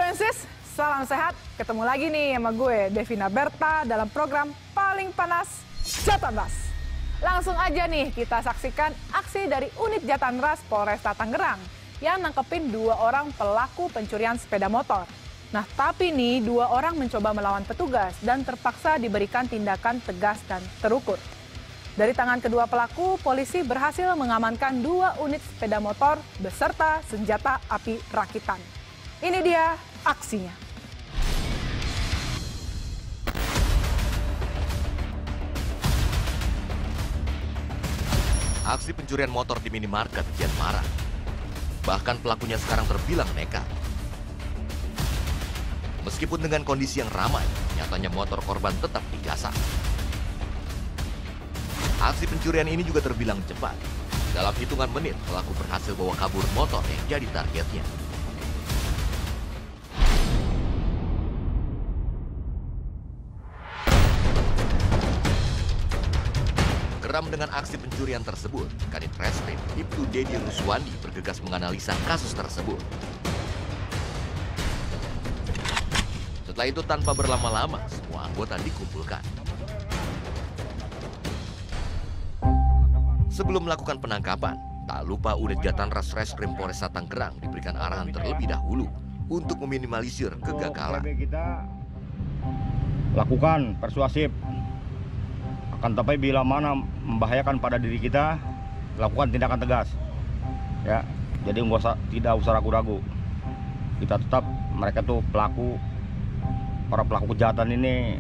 Influences, salam sehat. Ketemu lagi nih sama gue, Devina Berta, dalam program paling panas Jatanras. Langsung aja nih kita saksikan aksi dari unit Jatanras Polresta Tangerang yang nangkepin 2 orang pelaku pencurian sepeda motor. Nah, tapi nih 2 orang mencoba melawan petugas dan terpaksa diberikan tindakan tegas dan terukur. Dari tangan kedua pelaku, polisi berhasil mengamankan 2 unit sepeda motor beserta senjata api rakitan. Ini dia aksinya. Aksi pencurian motor di minimarket kian marak. Bahkan pelakunya sekarang terbilang nekat. Meskipun dengan kondisi yang ramai, nyatanya motor korban tetap digasak. Aksi pencurian ini juga terbilang cepat. Dalam hitungan menit, pelaku berhasil bawa kabur motor yang jadi targetnya. Geram dengan aksi pencurian tersebut, Kanit Reskrim Ibtu Dedi Ruswandi bergegas menganalisa kasus tersebut. Setelah itu tanpa berlama-lama, semua anggota dikumpulkan. Sebelum melakukan penangkapan, tak lupa unit Jatanras Reskrim Polresta Tangerang diberikan arahan terlebih dahulu untuk meminimalisir kegagalan. Kita lakukan persuasif. Akan tapi bila mana membahayakan pada diri kita, lakukan tindakan tegas. Ya, jadi tidak usah ragu-ragu. Kita tetap, mereka tuh para pelaku kejahatan ini,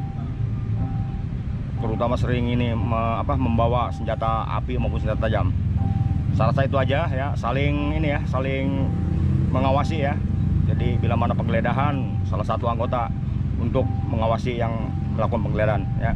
terutama sering ini membawa senjata api maupun senjata tajam. Saya rasa itu aja ya, saling mengawasi ya. Jadi bila mana penggeledahan, salah satu anggota untuk mengawasi yang melakukan penggeledahan ya.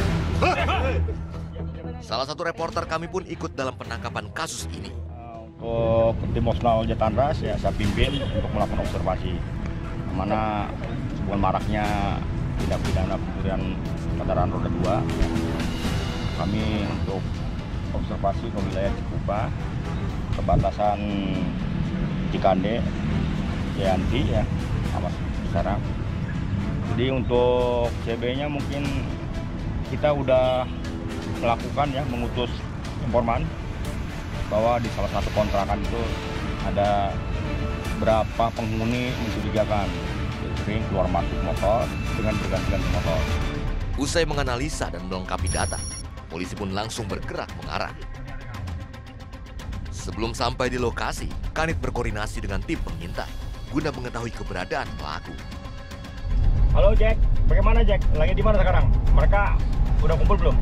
Salah satu reporter kami pun ikut dalam penangkapan kasus ini. Untuk tim Osnal Jatanras ya, saya pimpin untuk melakukan observasi mana sebuah maraknya tindak pidana pencurian kendaraan roda 2. Ya. Kami untuk observasi ke wilayah Cikupa, perbatasan Cikande, Yanti ya, sama sekarang. Jadi untuk CB-nya mungkin kita udah melakukan ya, mengutus informan bahwa di salah satu kontrakan itu ada berapa penghuni mencurigakan, sering keluar masuk motor dengan berganti-ganti motor. Usai menganalisa dan melengkapi data, polisi pun langsung bergerak mengarah. Sebelum sampai di lokasi, Kanit berkoordinasi dengan tim pengintai guna mengetahui keberadaan pelaku. Halo Jack, bagaimana Jack? Lagi di mana sekarang? Mereka udah kumpul belum?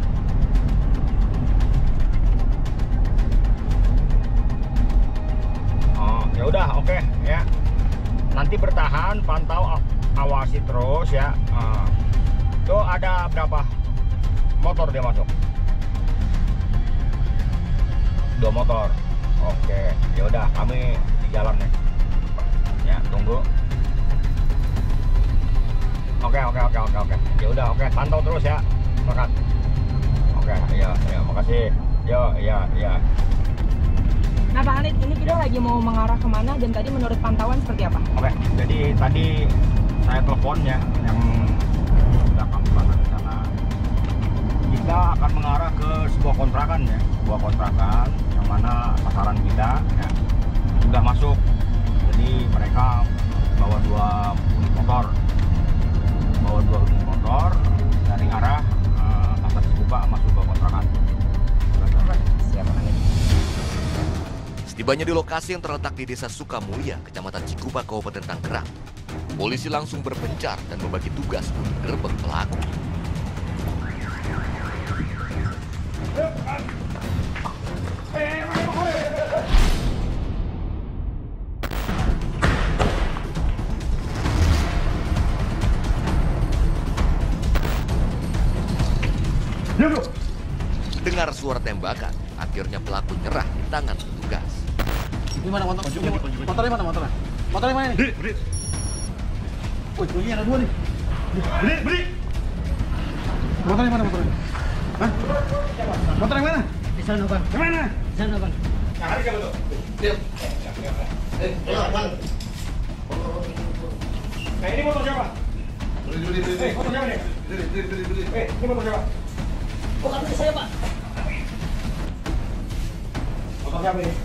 Oh, ya udah, oke ya. Nanti bertahan, pantau, awasi terus ya. Tuh ada berapa motor dia masuk? 2 motor. Oke, ya udah, kami di jalan nih. Ya, tunggu. Oke. Ya udah, oke. Pantau terus ya. Semangat. Oke, ya, makasih. Ya. Nah, Pak Kanit, ini kita lagi mau mengarah kemana dan tadi menurut pantauan seperti apa? Oke, jadi tadi saya telepon ya, yang belakang di sana. Kita akan mengarah ke sebuah kontrakan ya, yang mana sasaran kita ya, sudah masuk. Jadi mereka bawa 2 unit motor dari arah atas Cikupa masuk ke kontrakan. Siap, Kanit. Setibanya di lokasi yang terletak di Desa Sukamulya, Kecamatan Cikupa, Kabupaten Tangerang, polisi langsung berpencar dan membagi tugas untuk gerbek pelaku. Dengar suara tembakan, akhirnya pelaku nyerah di tangan petugas. Ini mana motor? Motornya mana motornya? Motornya mana nih? Beri. Wih, ini ada 2 nih. Beri. Motornya mana motornya? Hah? Motor yang mana? Di sana, Bang. Yang mana? Di sana, Bang. Yang ada siapa tuh? Siap. Ini motor siapa? Motor siapa nih? Ini motor siapa? Bukan milik saya, Pak. Motor siapa ini?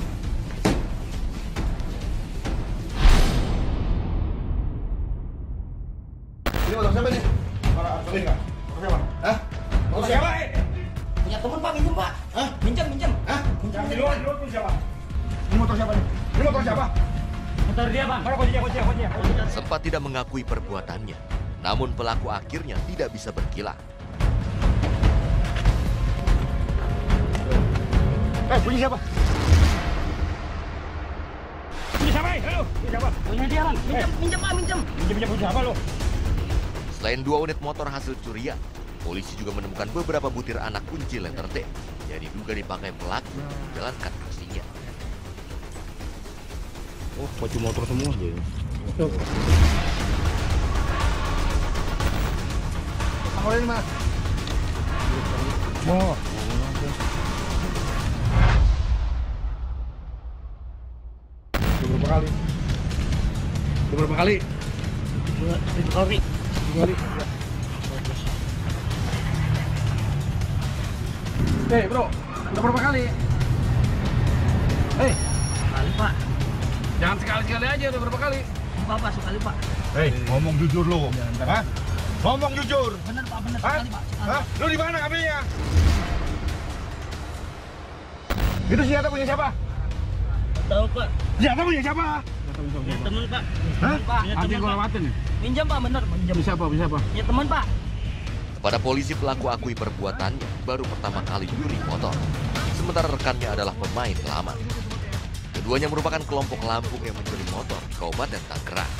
Ini motor siapa nih? Para Absolin kah? Motor siapa? Hah? Motor siapa? Punya teman, Pak, minjem, Pak. Hah? Minjem. Hah? Yang di luar pun siapa? Ini motor siapa nih? Ini motor siapa? Motor dia, Bang. Mana kuncinya? Sempat tidak mengakui perbuatannya, namun pelaku akhirnya tidak bisa berkilah. Bunyi siapa? Bunyi siapa? Halo, bunyi siapa? Punya dia, Bang. Minjem, Pak, minjem. Minjem bunyi siapa lo? Selain 2 unit motor hasil curian, polisi juga menemukan beberapa butir anak kunci letter T yang diduga dipakai pelaku menjalankan aksinya. Oh, baju motor semua jadi. Kamu ini mana? Oh. Berapa kali? Dua kali. Hei bro, udah berapa kali? Hei, Sekali, Pak. jangan sekali-sekali aja, udah berapa kali? Bapak, sekali, Pak. Hei, ngomong jujur lo. Hah? Ngomong jujur. Bener, Pak, bener. Hah? Sekali, Pak. Hah? Lu di mana ngambilnya? Itu senjata punya siapa? Tahu, Pak. Senjata punya siapa? Punya teman, Pak. Hah? Pak, punya Anjing teman, gua Pak. lewatin nih. Minjem, Pak, bener. Minjem. Bisa apa? Punya teman, Pak. Kepada polisi pelaku akui perbuatannya baru pertama kali nyuri motor, sementara rekannya adalah pemain lama. Keduanya merupakan kelompok Lampung yang mencuri motor di Kabupaten Tangerang.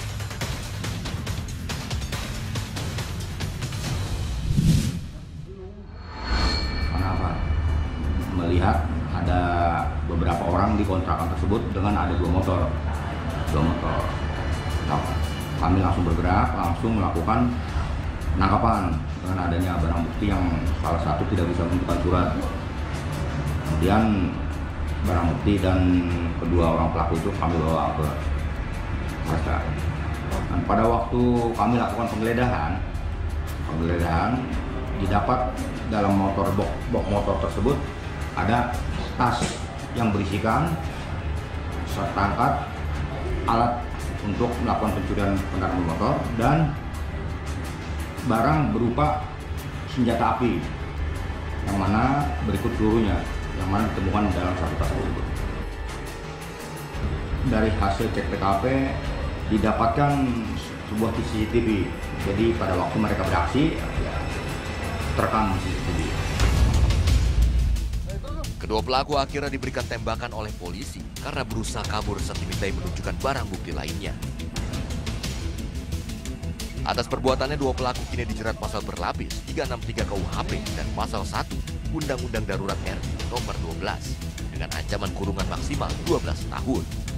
Kenapa? Melihat ada beberapa orang di kontrakan tersebut dengan ada 2 motor. Nah, kami langsung bergerak, langsung melakukan penangkapan dengan adanya barang bukti yang salah satu tidak bisa menunjukkan surat. Kemudian barang bukti dan kedua orang pelaku itu kami bawa ke Polresta. Dan pada waktu kami lakukan penggeledahan didapat dalam box motor tersebut ada tas yang berisikan serangkaian alat untuk melakukan pencurian kendaraan motor dan barang berupa senjata api yang mana berikut seluruhnya yang mana ditemukan dalam satu tas tersebut. Dari hasil cek TKP didapatkan sebuah CCTV. Jadi pada waktu mereka beraksi ya, terekam CCTV. Kedua pelaku akhirnya diberikan tembakan oleh polisi karena berusaha kabur saat dimintai menunjukkan barang bukti lainnya. Atas perbuatannya, 2 pelaku kini dijerat pasal berlapis 363 KUHP dan pasal 1 Undang-Undang Darurat RI nomor 12 dengan ancaman kurungan maksimal 12 tahun.